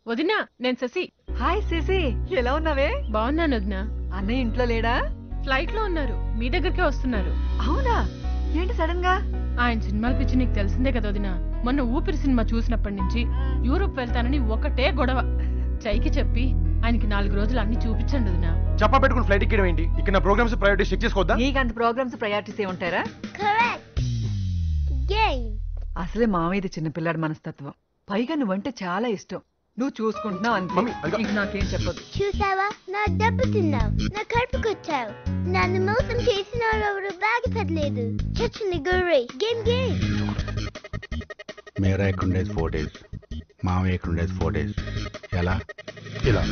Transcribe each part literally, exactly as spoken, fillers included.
వదినా, నేను శశి. హాయ్ శశి, ఎలా ఉన్నావే? బాగున్నాను వదినా. అన్నయ్య ఇంట్లో లేడా? ఫ్లైట్ లో ఉన్నారు, మీ దగ్గరికే వస్తున్నారు. అవునా? ఏంటి సడన్ గా? ఆయన సినిమాల పిచ్చి నీకు తెలిసిందే కదా వదినా. మొన్న ఊపిరి సినిమా చూసినప్పటి నుంచి యూరోప్ వెళ్తానని ఒకటే గొడవ. చైకి చెప్పి ఆయనకి నాలుగు రోజులు అన్ని చూపించండి వదినా. చెప్పా పెట్టుకుని ఫ్లైట్ ఎక్కడం ఏంటి? ఇక్కడ నా ప్రోగ్రామ్స్ ప్రయారిటీ చెక్ చేసుకోవద్దా? నీకంత ప్రోగ్రామ్స్ ప్రయారిటీస్ ఏ ఉంటారా? అసలే మామయ్యది చిన్నపిల్లాడి మనస్తత్వం. పైగా నువ్వంటే చాలా ఇష్టం. నువ్వు చూసుకుంటున్నావు అంతే. ఇంక నాకేం చెప్పదు. చూసావా, నా దెబ్బతిన్నావు, నా కడుపుకొచ్చావు, నన్ను మోసం చేసిన ఎవరు బాగుపడలేదు. చచ్చింది గుర్రే. Game game. మేరా ఇక్కడ ఉండేది ఫోర్ డేస్, మామయ్య ఇక్కడ ఉండేది ఫోర్ డేస్. ఎలా? ఇలా.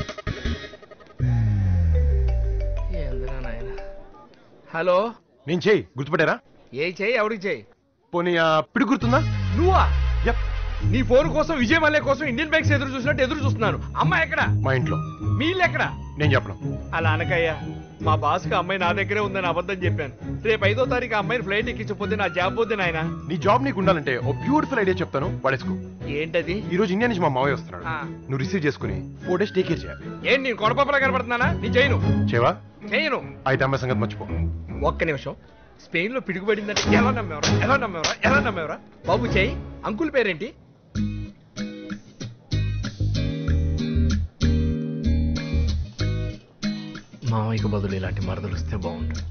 హలో, నేను చేయి గుర్తుపెట్టారా? ఏ చెయ్యి ఎవరికి చెయ్యి? పోనీ పిడి గుర్తుందా? నువ్వా? యప్. నీ ఫోన్ కోసం, విజయ్ మల్లె కోసం ఇండియన్ బ్యాంక్స్ ఎదురు చూసినట్టు ఎదురు చూస్తున్నాను. అమ్మాయి ఎక్కడ? మా ఇంట్లో. మీ ఇల్లు ఎక్కడ? నేను చెప్పను. అలా అనకయ్యా. మా బాస్ కి అమ్మాయి నా దగ్గరే ఉందని అబద్ధం చెప్పాను. రేపు ఐదో తారీఖు అమ్మాయిని ఫ్లైట్ ఎక్కించకపోతే నా జాబ్ పోతే నాయన. నీ జాబ్ నీకు ఉండాలంటే ఓ బ్యూటిఫుల్ ఐడియా చెప్తాను, పడేసుకో. ఏంటది? ఈ రోజు ఇండియా నుంచి మా మావయ్య వస్తున్నాడు. ఆ. నువ్వు రిసీవ్ చేసుకుని ఫోర్ డేస్ టేక్ కేర్ చేయాలి. ఏంటి నేను కొడపప్పలా కనపడుతున్నానా? నీ చేయను. చేవా? చేయను. అయితే అమ్మాయి సంగతి మర్చిపో. ఒక్క నిమిషం. స్పెయిన్ లో పిడుగుపడిందంటే ఎలా నమ్మేవరా? ఎలా నమ్మేవరా? ఎలా నమ్మేవరా? బాబు చేయి. అంకుల్ పేరేంటి? మామయ్యకు బదులు ఇలాంటి మరదలు వస్తే బాగుంటుంది.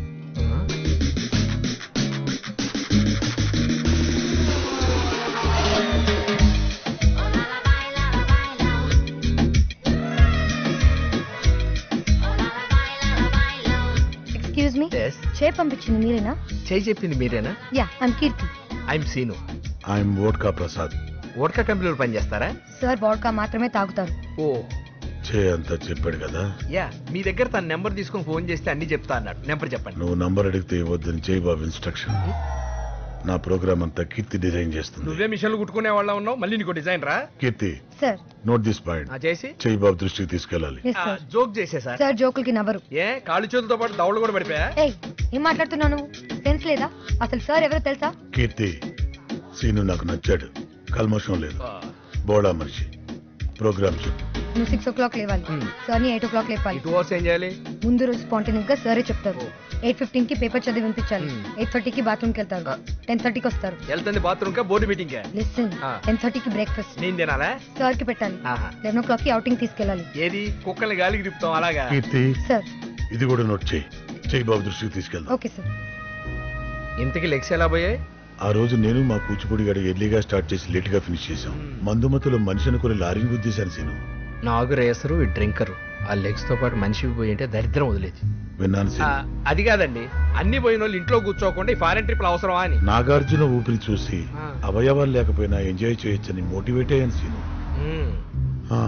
ఎక్స్క్యూజ్ మీ, చేయి పంపించింది మీరేనా? చేయి చెప్పింది మీరేనా? Yeah, I'm Keerthi. I'm Seenu. I'm vodka Prasad. Vodka కంపెనీలో పనిచేస్తారా? సార్ వోడ్కా మాత్రమే తాగుతారు. ఓ, చే అంతా చెప్పాడు కదా. యా, మీ దగ్గర తన నెంబర్ తీసుకొని ఫోన్ చేస్తే అన్ని చెప్తా అన్నాడు. నెంబర్ చెప్పండి. నువ్వు నంబర్ అడిగితే ఇవ్వద్దని చేయి బాబు ఇన్స్ట్రక్షన్. నా ప్రోగ్రామ్ అంతా కీర్తి డిజైన్ చేస్తుంది. నువ్వే మిషన్లు కుట్టుకునే వాళ్ళ ఉన్నావు, మళ్ళీ నీకు డిజైన్ రా. Keerthi, sir note this point. చేసి చేయి బాబు దృష్టికి తీసుకెళ్ళాలి. Yes sir. జోక్ చేసే సార్. సార్ జోకులకి నవ్వరు. ఏ కాళ్ళు చేతులతో పాటు దవడలు కూడా పడిపోయా? ఏయ్, ఏం మాట్లాడుతున్నావు? సెన్స్ లేదా? అసలు సార్ ఎవరో తెలుసా? కీర్తి, సీను నాకు నచ్చాడు. కల్మషం లేదు, బోడా మనిషి. ప్రోగ్రామ్ చెప్పు. నువ్వు సిక్స్ ఓ క్లాక్ లేవాలి. సార్ ని ఎయిట్ ఓ క్లాక్ లేపాలి. టూ అవర్స్ ఏం చేయాలి? ముందు రోజు స్పాంటేనియస్ గా సరే చెప్తారు. ఎయిట్ ఫిఫ్టీన్ కి పేపర్ చదివి వినిపించాలి. ఎయిట్ థర్టీకి బాత్రూమ్ కి వెళ్తారు. టెన్ థర్టీకి వస్తారు. వెళ్తుంది బాత్రూమ్ కా బోర్డు మీటింగ్ కా? లిసన్, టెన్ థర్టీకి బ్రేక్ఫాస్ట్ నేను తినాలా? సార్ కి పెట్టాలి. లెవెన్ ఓ క్లాక్ కి అవుటింగ్ తీసుకెళ్ళాలి. ఏది కుక్కల్ని గాలికి తిప్పుతాం అలాగా? కీర్తి, సార్ ఇది కూడా నోట్ చేయి. చేయి బాబు దృష్టికి తీసుకెళ్దాం. Okay sir. ఇంతకి లెగ్స్ ఎలా పోయాయి? ఆ రోజు నేను మా కూచిపూడి గడి ఎర్లీగా స్టార్ట్ చేసి లేట్ గా ఫినిష్ చేశాం. మందుమతులు మనిషి అనుకుని లారీని గుద్దేశాను సీను. నాగు రేసరు, ఈ డ్రింకరు. ఆ లెగ్స్ తో పాటు మనిషి పోయి అంటే దరిద్రం వదిలేదు. విన్నాను సీను. అది కాదండి, అన్ని పోయిన వాళ్ళు ఇంట్లో కూర్చోకుండా ఈ ఫారెన్ ట్రిప్లు అవసరమా అని. నాగార్జున ఊపిరి చూసి అవయవాలు లేకపోయినా ఎంజాయ్ చేయొచ్చని మోటివేట్ అయ్యాను సీను. ఆ.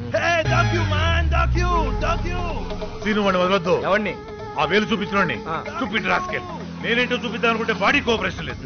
సీను వాడిని వదలొద్దు. ఎవరిని? ఆ వేలు చూపించిన చూపించి రాసుకెళ్ళి. నేనేంటో చూపిద్దాం అనుకుంటే బాడీ కోఆపరేషన్ లేదు.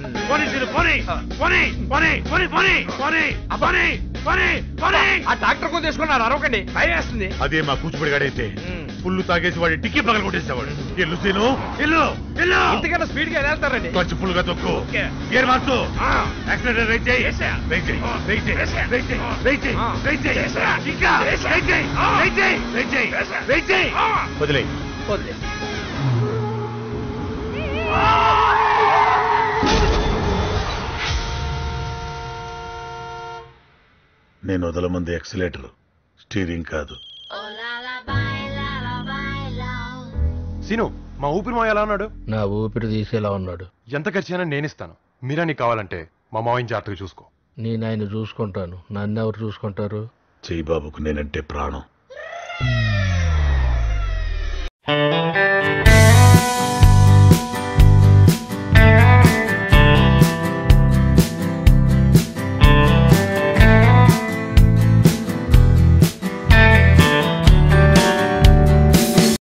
ఆ డాక్టర్ కూడా తీసుకున్నారు, అరవకండి, భయం వేస్తుంది. అదే మా కూచిపూడి గడైతే పుల్లు తాగేసి వాడి టిక్కి పగల కొట్టేసేవాడు. ఎల్లు సీను, ఎల్లు ఎల్లు. ఇంతకన్నా స్పీడ్ గా వెళ్తారండి. కొంచెం ఫుల్గా తొక్కు. గేర్ మార్చు. యాక్సిడెంట్ రైట్ చేయి. రైట్ చేయి. రైట్ చేయి. రైట్ చేయి. రైట్ చేయి. రైట్ చేయి. ఇంకా రైట్ చేయి. రైట్ చేయి. రైట్ చేయి. రైట్ చేయి. వదిలేయ్. వదిలే. నేను వదలమంది ఎక్సిలేటర్, స్టీరింగ్ కాదు. సీను, మా ఊపిరి మావ ఎలా ఉన్నాడు? నా ఊపిరి తీసేలా ఉన్నాడు. ఎంత ఖర్చైనా నేను ఇస్తాను. మీరా నీకు కావాలంటే మా మావయ్య జాగ్రత్తగా చూసుకో. నేను ఆయన చూసుకుంటాను, నన్ను ఎవరు చూసుకుంటారు? చెయ్యి బాబుకు నేనంటే ప్రాణం.